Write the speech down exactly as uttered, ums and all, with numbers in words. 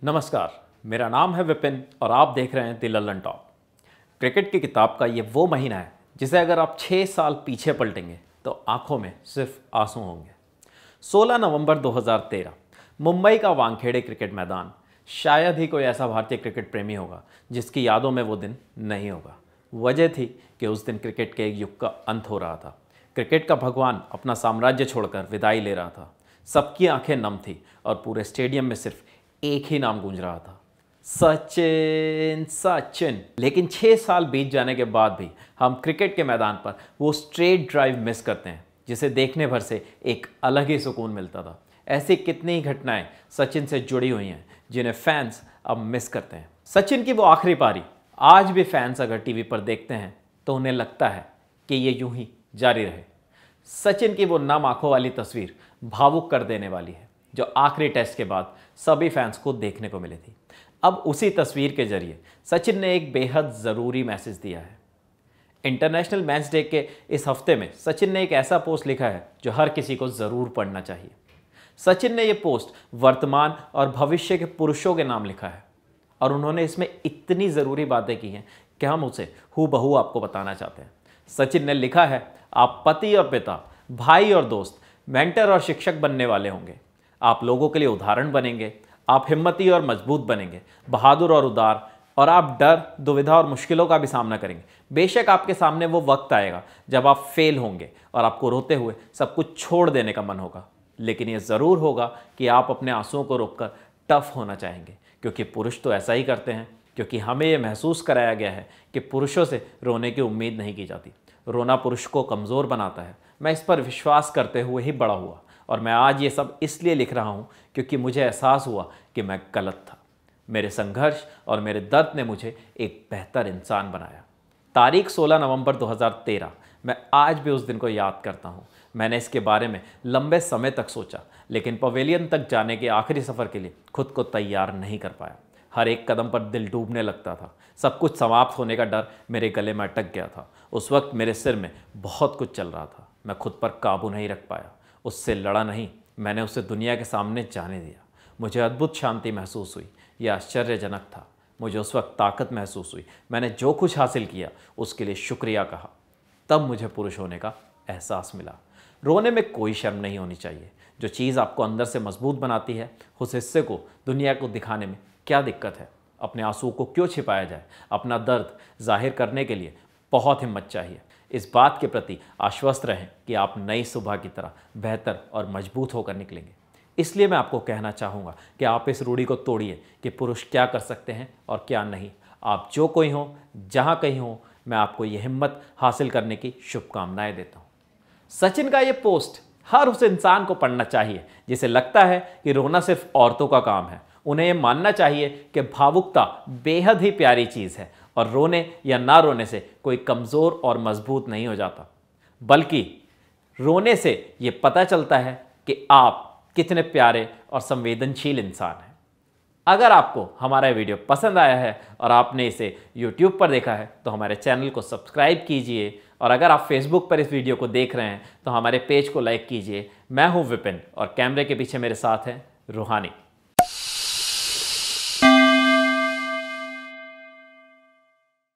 नमस्कार, मेरा नाम है विपिन और आप देख रहे हैं द लल्लनटॉप। क्रिकेट की किताब का ये वो महीना है जिसे अगर आप छः साल पीछे पलटेंगे तो आंखों में सिर्फ आंसू होंगे। सोलह नवंबर दो हज़ार तेरह, मुंबई का वानखेड़े क्रिकेट मैदान। शायद ही कोई ऐसा भारतीय क्रिकेट प्रेमी होगा जिसकी यादों में वो दिन नहीं होगा। वजह थी कि उस दिन क्रिकेट के एक युग का अंत हो रहा था। क्रिकेट का भगवान अपना साम्राज्य छोड़कर विदाई ले रहा था। सबकी आंखें नम थी और पूरे स्टेडियम में सिर्फ एक ही नाम गूंज रहा था, सचिन सचिन। लेकिन छः साल बीत जाने के बाद भी हम क्रिकेट के मैदान पर वो स्ट्रेट ड्राइव मिस करते हैं जिसे देखने भर से एक अलग ही सुकून मिलता था। ऐसी कितनी ही घटनाएं सचिन से जुड़ी हुई हैं जिन्हें फैंस अब मिस करते हैं। सचिन की वो आखिरी पारी आज भी फैंस अगर टीवी पर देखते हैं तो उन्हें लगता है कि ये यूं ही जारी रहे। सचिन की वो नम आंखों वाली तस्वीर भावुक कर देने वाली है जो आखिरी टेस्ट के बाद सभी फैंस को देखने को मिली थी। अब उसी तस्वीर के जरिए सचिन ने एक बेहद ज़रूरी मैसेज दिया है। इंटरनेशनल मैच डे के इस हफ्ते में सचिन ने एक ऐसा पोस्ट लिखा है जो हर किसी को ज़रूर पढ़ना चाहिए। सचिन ने यह पोस्ट वर्तमान और भविष्य के पुरुषों के नाम लिखा है और उन्होंने इसमें इतनी ज़रूरी बातें की हैं कि हम उसे हूबहू आपको बताना चाहते हैं। सचिन ने लिखा है, आप पति और पिता, भाई और दोस्त, मेंटर और शिक्षक बनने वाले होंगे। आप लोगों के लिए उदाहरण बनेंगे। आप हिम्मती और मजबूत बनेंगे, बहादुर और उदार, और आप डर, दुविधा और मुश्किलों का भी सामना करेंगे। बेशक आपके सामने वो वक्त आएगा जब आप फेल होंगे और आपको रोते हुए सब कुछ छोड़ देने का मन होगा, लेकिन ये ज़रूर होगा कि आप अपने आंसुओं को रोककर टफ होना चाहेंगे, क्योंकि पुरुष तो ऐसा ही करते हैं। क्योंकि हमें ये महसूस कराया गया है कि पुरुषों से रोने की उम्मीद नहीं की जाती। रोना पुरुष को कमज़ोर बनाता है। मैं इस पर विश्वास करते हुए ही बड़ा हुआ और मैं आज ये सब इसलिए लिख रहा हूँ क्योंकि मुझे एहसास हुआ कि मैं गलत था। मेरे संघर्ष और मेरे दर्द ने मुझे एक बेहतर इंसान बनाया। तारीख सोलह नवंबर दो हज़ार तेरह, मैं आज भी उस दिन को याद करता हूँ। मैंने इसके बारे में लंबे समय तक सोचा, लेकिन पवेलियन तक जाने के आखिरी सफ़र के लिए खुद को तैयार नहीं कर पाया। हर एक कदम पर दिल डूबने लगता था। सब कुछ समाप्त होने का डर मेरे गले में अटक गया था। उस वक्त मेरे सिर में बहुत कुछ चल रहा था। मैं खुद पर काबू नहीं रख पाया। उससे लड़ा नहीं, मैंने उसे दुनिया के सामने जाने दिया। मुझे अद्भुत शांति महसूस हुई। यह आश्चर्यजनक था। मुझे उस वक्त ताकत महसूस हुई। मैंने जो कुछ हासिल किया उसके लिए शुक्रिया कहा। तब मुझे पुरुष होने का एहसास मिला। रोने में कोई शर्म नहीं होनी चाहिए। जो चीज़ आपको अंदर से मजबूत बनाती है, उस हिस्से को दुनिया को दिखाने में क्या दिक्कत है। अपने आंसुओं को क्यों छिपाया जाए। अपना दर्द जाहिर करने के लिए बहुत हिम्मत चाहिए। इस बात के प्रति आश्वस्त रहें कि आप नई सुबह की तरह बेहतर और मजबूत होकर निकलेंगे। इसलिए मैं आपको कहना चाहूँगा कि आप इस रूढ़ी को तोड़िए कि पुरुष क्या कर सकते हैं और क्या नहीं। आप जो कोई हो, जहाँ कहीं हो, मैं आपको ये हिम्मत हासिल करने की शुभकामनाएं देता हूँ। सचिन का ये पोस्ट हर उस इंसान को पढ़ना चाहिए जिसे लगता है कि रोना सिर्फ औरतों का काम है। उन्हें यह मानना चाहिए कि भावुकता बेहद ही प्यारी चीज़ है और रोने या ना रोने से कोई कमज़ोर और मजबूत नहीं हो जाता, बल्कि रोने से ये पता चलता है कि आप कितने प्यारे और संवेदनशील इंसान हैं। अगर आपको हमारा वीडियो पसंद आया है और आपने इसे यूट्यूब पर देखा है तो हमारे चैनल को सब्सक्राइब कीजिए, और अगर आप फेसबुक पर इस वीडियो को देख रहे हैं तो हमारे पेज को लाइक कीजिए। मैं हूं विपिन और कैमरे के पीछे मेरे साथ हैं रूहानी।